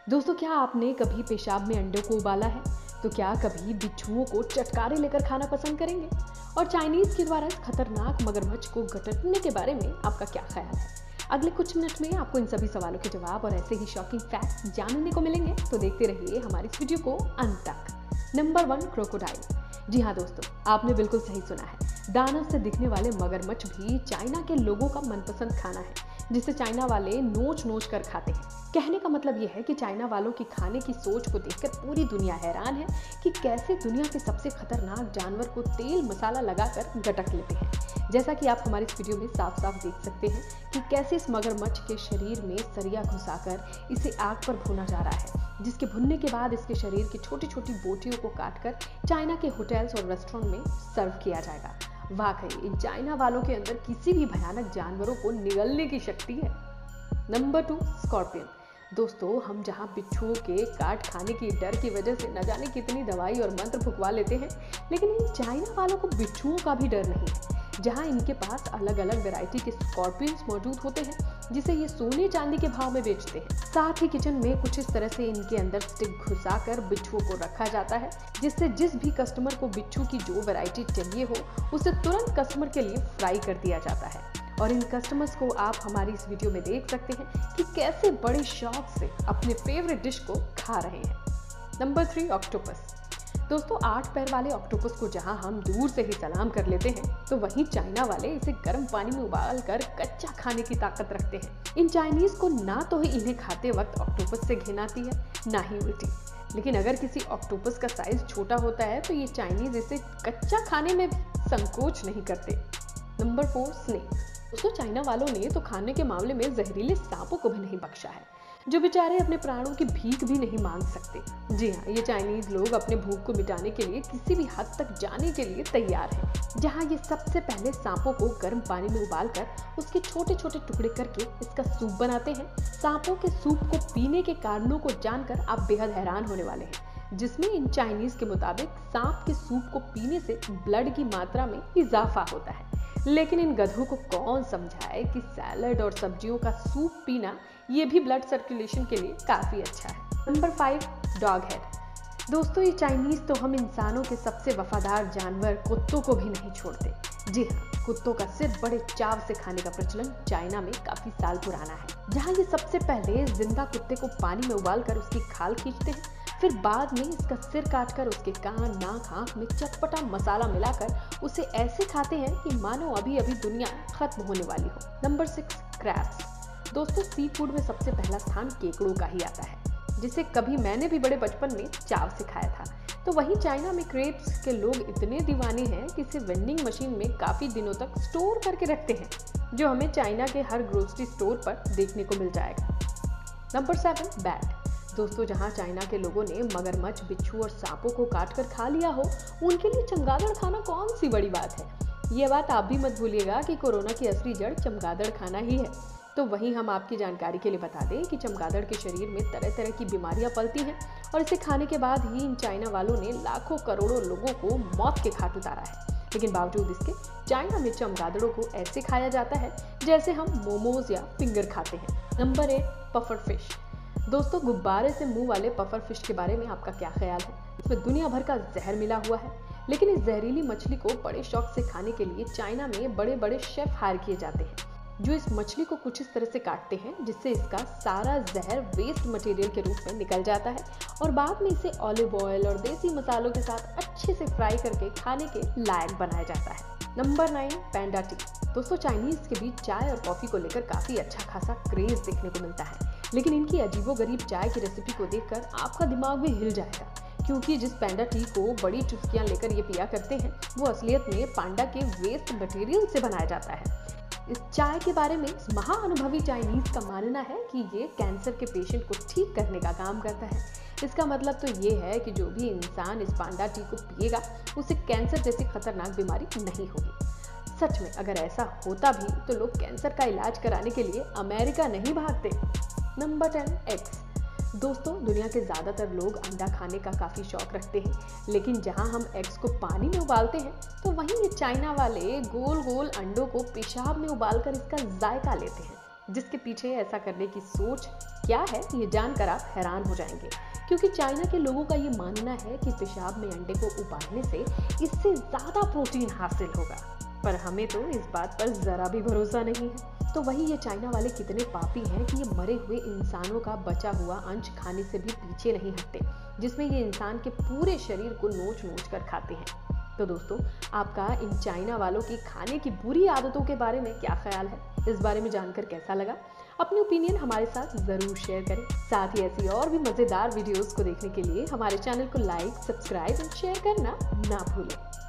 दोस्तों, क्या आपने कभी पेशाब में अंडों को उबाला है? तो क्या कभी बिच्छुओं को चटकारे लेकर खाना पसंद करेंगे? और चाइनीज के द्वारा इस खतरनाक मगरमच्छ को गटकने के बारे में आपका क्या ख्याल है? अगले कुछ मिनट में आपको इन सभी सवालों के जवाब और ऐसे ही शॉकिंग फैक्ट जानने को मिलेंगे, तो देखते रहिए हमारी इस वीडियो को अंत तक। Number 1, crocodile. जी हाँ दोस्तों, आपने बिल्कुल सही सुना है। दानव से दिखने वाले मगरमच्छ भी चाइना के लोगों का मनपसंद खाना है, जिसे चाइना वाले नोच नोच कर खाते हैं। कहने का मतलब यह है कि चाइना वालों की खाने की सोच को देखकर पूरी दुनिया हैरान है कि कैसे दुनिया के सबसे खतरनाक जानवर को तेल मसाला लगाकर गटक लेते हैं। जैसा कि आप हमारी इस वीडियो में साफ साफ देख सकते हैं कि कैसे इस मगरमच्छ के शरीर में सरिया घुसाकर इसे आग पर भुना जा रहा है, जिसके भुनने के बाद इसके शरीर की छोटी छोटी बोटियों को काटकर चाइना के होटल्स और रेस्टोरेंट में सर्व किया जाएगा। वाकई इन चाइना वालों के अंदर किसी भी भयानक जानवरों को निगलने की शक्ति है। Number 2, scorpion. दोस्तों, हम जहां बिच्छुओं के काट खाने की डर की वजह से न जाने कितनी दवाई और मंत्र फुकवा लेते हैं, लेकिन इन चाइना वालों को बिच्छुओं का भी डर नहीं है। जहां इनके पास अलग अलग वैरायटी के स्कॉर्पियंस मौजूद होते हैं, जिसे ये सोने चांदी के भाव में बेचते हैं। साथ ही किचन में कुछ इस तरह से इनके अंदर स्टिक घुसाकर बिच्छुओं को रखा जाता है, जिससे जिस भी कस्टमर को बिच्छू की जो वैरायटी चाहिए हो, उसे तुरंत कस्टमर के लिए फ्राई कर दिया जाता है। और इन कस्टमर्स को आप हमारी इस वीडियो में देख सकते हैं कि कैसे बड़े शौक से अपने फेवरेट डिश को खा रहे हैं। Number 3, octopus. दोस्तों, 8 पैर वाले ऑक्टोपस को जहां हम दूर से ही सलाम कर लेते हैं, तो वहीं चाइना वाले इसे गर्म पानी में उबाल कर कच्चा खाने की ताकत रखते हैं। इन चाइनीज को ना तो ही इन्हें खाते वक्त ऑक्टोपस से घिन आती है, ना ही उल्टी। लेकिन अगर किसी ऑक्टोपस का साइज छोटा होता है तो ये चाइनीज इसे कच्चा खाने में भी संकोच नहीं करते। Number 4, snake. दोस्तों, चाइना वालों ने तो खाने के मामले में जहरीले सांपों को भी नहीं बख्शा है, जो बेचारे अपने प्राणों की भीख भी नहीं मांग सकते। जी हाँ, ये चाइनीज लोग अपने भूख को मिटाने के लिए किसी भी हद तक जाने के लिए तैयार हैं। जहाँ ये सबसे पहले सांपों को गर्म पानी में उबालकर उसके छोटे छोटे टुकड़े करके इसका सूप बनाते हैं। सांपों के सूप को पीने के कारणों को जानकर आप बेहद हैरान होने वाले हैं, जिसमें इन चाइनीज के मुताबिक सांप के सूप को पीने से ब्लड की मात्रा में इजाफा होता है। लेकिन इन गधों को कौन समझाए कि सैलड और सब्जियों का सूप पीना ये भी ब्लड सर्कुलेशन के लिए काफी अच्छा है। Number 5, dog head. दोस्तों, ये चाइनीज तो हम इंसानों के सबसे वफादार जानवर कुत्तों को भी नहीं छोड़ते। जी हाँ, कुत्तों का सिर बड़े चाव से खाने का प्रचलन चाइना में काफी साल पुराना है। जहाँ ये सबसे पहले जिंदा कुत्ते को पानी में उबालकर उसकी खाल खींचते हैं, फिर बाद में इसका सिर काटकर उसके कान, नाक, आंख में चटपटा मसाला मिलाकर उसे ऐसे खाते हैं कि मानो अभी अभी दुनिया खत्म होने वाली हो। Number 6, crabs. दोस्तों, सी फूड में सबसे पहला स्थान केकड़ों का ही आता है, जिसे कभी मैंने भी बड़े बचपन में चाव से खाया था। तो वहीं चाइना में क्रेब्स के लोग इतने दीवाने हैं कि इसे वेंडिंग मशीन में काफी दिनों तक स्टोर करके रखते हैं, जो हमें चाइना के हर ग्रोसरी स्टोर पर देखने को मिल जाएगा। Number 7, bat. दोस्तों, जहां चाइना के लोगों ने मगरमच्छ, बिच्छू और सांपों को काटकर खा लिया हो, उनके लिए चमगादड़ खाना कौन सी बड़ी बात है। ये बात आप भी मत भूलिएगा कि कोरोना की असली जड़ चमगादड़ खाना ही है। तो वहीं हम आपकी जानकारी के लिए बता दें कि चमगादड़ के शरीर में तरह तरह की बीमारियां पलती हैं, और इसे खाने के बाद ही इन चाइना वालों ने लाखों करोड़ों लोगों को मौत के घाट उतारा है। लेकिन बावजूद इसके चाइना में चमगादड़ों को ऐसे खाया जाता है जैसे हम मोमोज या फिंगर खाते हैं। Number 8, puffer fish. दोस्तों, गुब्बारे से मुंह वाले पफर फिश के बारे में आपका क्या ख्याल है? इसमें दुनिया भर का जहर मिला हुआ है, लेकिन इस जहरीली मछली को बड़े शौक से खाने के लिए चाइना में बड़े बड़े शेफ हायर किए जाते हैं, जो इस मछली को कुछ इस तरह से काटते हैं जिससे इसका सारा जहर वेस्ट मटेरियल के रूप में निकल जाता है, और बाद में इसे ऑलिव ऑयल और देसी मसालों के साथ अच्छे से फ्राई करके खाने के लायक बनाया जाता है। Number 9, panda tea. दोस्तों, चाइनीज के बीच चाय और कॉफी को लेकर काफी अच्छा खासा क्रेज देखने को मिलता है, लेकिन इनकी अजीबोगरीब चाय की रेसिपी को देखकर आपका दिमाग भी हिल जाएगा, क्योंकि जिस पैंडा टी को बड़ी चुस्कियां लेकर ये पिया करते हैं, वो असलियत में पांडा के वेस्ट मटेरियल से बनाया जाता है। इस चाय के बारे में इस महाअनुभवी चाइनीज का मानना है कि ये कैंसर के पेशेंट को ठीक करने का काम करता है। इसका मतलब तो ये है कि जो भी इंसान इस पांडा टी को पिएगा, उसे कैंसर जैसी खतरनाक बीमारी नहीं होगी। सच में अगर ऐसा होता भी तो लोग कैंसर का इलाज कराने के लिए अमेरिका नहीं भागते। Number 10, eggs. दोस्तों, दुनिया के ज़्यादातर लोग अंडा खाने का काफ़ी शौक रखते हैं, लेकिन जहां हम एग्स को पानी में उबालते हैं, तो वहीं ये चाइना वाले गोल गोल अंडों को पेशाब में उबालकर इसका जायका लेते हैं। जिसके पीछे ऐसा करने की सोच क्या है, ये जानकर आप हैरान हो जाएंगे। क्योंकि चाइना के लोगों का ये मानना है कि पेशाब में अंडे को उबालने से इससे ज़्यादा प्रोटीन हासिल होगा, पर हमें तो इस बात पर ज़रा भी भरोसा नहीं है। तो वही ये चाइना वाले कितने पापी हैं कि ये मरे हुए इंसानों का बचा हुआ अंश खाने से भी पीछे नहीं हटते, जिसमें ये इंसान के पूरे शरीर को नोच नोच कर खाते हैं। तो दोस्तों, आपका इन चाइना वालों की खाने की बुरी आदतों के बारे में क्या ख्याल है? इस बारे में जानकर कैसा लगा? अपनी ओपिनियन हमारे साथ ज़रूर शेयर करें। साथ ही ऐसी और भी मज़ेदार वीडियोस को देखने के लिए हमारे चैनल को लाइक, सब्सक्राइब और शेयर करना ना भूलें।